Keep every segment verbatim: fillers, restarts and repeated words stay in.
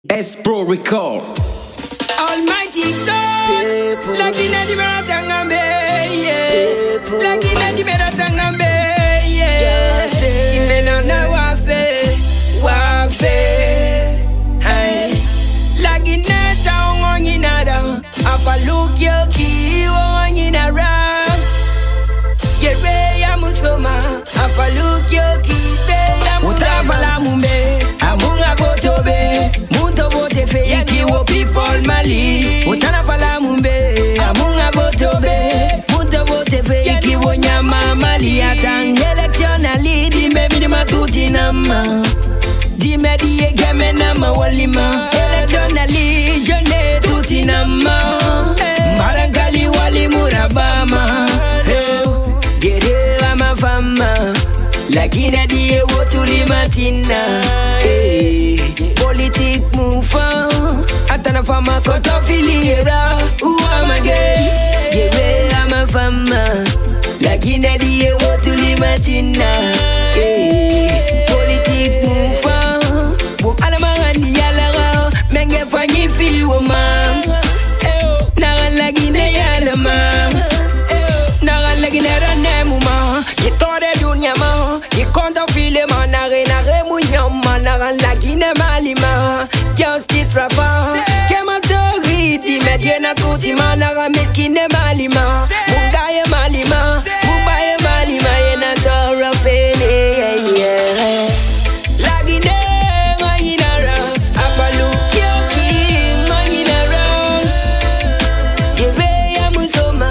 S-Pro Record. Almighty God, lagi na di meratangame, yeah. Lagi na di meratangame, yeah. Imena na wafe, wafe, hey. Lagi na taongongi nada, apalukyo kiwongi nara. Yere ya musoma, apalukyo kibe ya mutafala mumbe, amunga kotobe, muto bote fe yakiwo people mali. Utana pala mumbe, amunga botobe, muto bote fe yakiwo nyama mali. Atang electionally, di me mi di matuti nama, di me di ye game nama walima. Electionally, jone tuti nama, marankali wali murabama. Gere ama fama, lakini diye wotuli matina. Hey, politik mufa, atana fama koto filiera. Uamage, gere ama fama, lakini diye wotuli matina. Hey, politik mufa, bu alamangani yalaga, menge fanyi fi woma. Naga lagine yalama. Ye tore dunya ma, ye konta file ma, nare nare munyama, nare lagine malima, justice rapa, kema tori di mediena tuti ma, nare miskine malima, mungaye malima, mumbaye malima, ye na tora fele, yeah. Lagine mayinara, afalukyo ki mayinara, ye be ya musoma.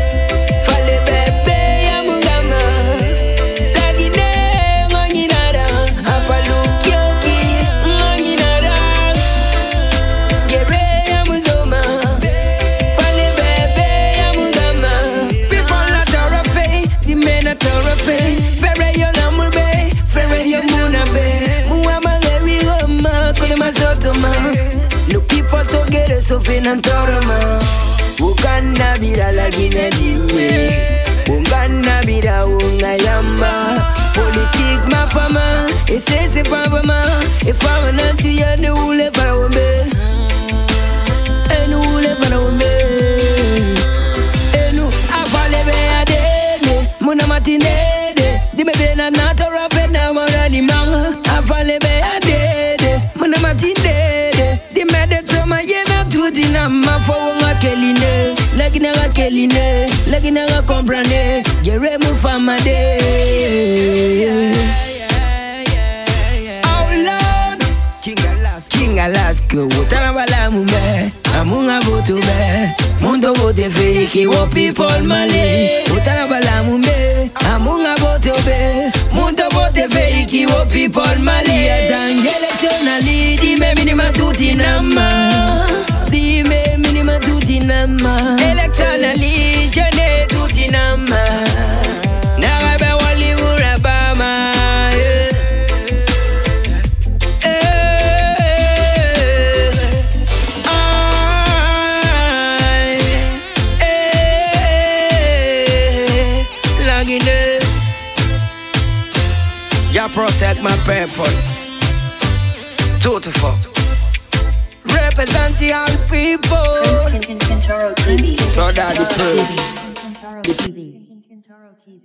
Look people together so fin and torama. Uganda bira lagine dime, Uganda bira unga yamba. Politik mafama, ese se pavama. If I'm not to ya ne ule para wombe, enu ule para wombe, enu afale be adene, muna matine de, dime be na natora fe na morani manga. Afale be adene, muna matine. Dinama for nga keline, lagi na nga keline, lagi na nga comprende, jere mu fama de. Oh Lord, Kingalas, Kingalas, ko utana bala mumbe, amunga botu be, mundo bote fake, wo people mali. Utana bala mumbe, amunga botu be, mundo bote fake, wo people mali. Atangele chona li, di me minima tuti nama. Dime minima tuti nama, electionally jone tuti nama. Nagabe wali murabama. Lagine, ya protect my people. Two to four. Representing all people. Kentaro T V. So that the Kentaro T V.